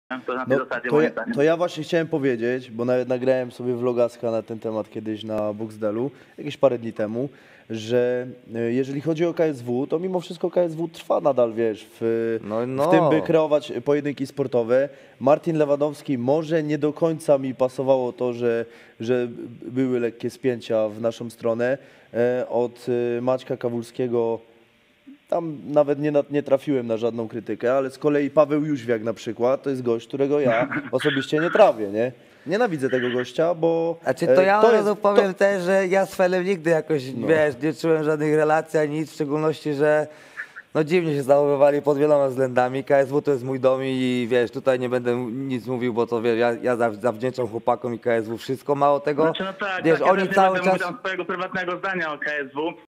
To na tej zasadzie moim zdaniem. To ja właśnie chciałem powiedzieć, bo nawet nagrałem sobie vlogaska na ten temat kiedyś na Boxdelu, jakieś parę dni temu, że jeżeli chodzi o KSW, to mimo wszystko KSW trwa nadal, wiesz, w tym, by kreować pojedynki sportowe. Martin Lewandowski, może nie do końca mi pasowało to, że były lekkie spięcia w naszą stronę. Od Maćka Kawulskiego tam nawet nie trafiłem na żadną krytykę, ale z kolei Paweł Jóźwiak na przykład, to jest gość, którego ja osobiście nie trawię, nie? Nienawidzę tego gościa, bo... Znaczy to ja od razu powiem też, że ja z Felem nigdy jakoś, wiesz, nie czułem żadnych relacji ani nic, w szczególności, że no dziwnie się zachowywali pod wieloma względami. KSW to jest mój dom i wiesz, tutaj nie będę nic mówił, bo to wiesz, ja zawdzięczam chłopakom i KSW wszystko. Mało tego, Znaczy, no tak, wiesz, tak, ja oni też nie cały będę czas... mówił swojego prywatnego zdania o KSW.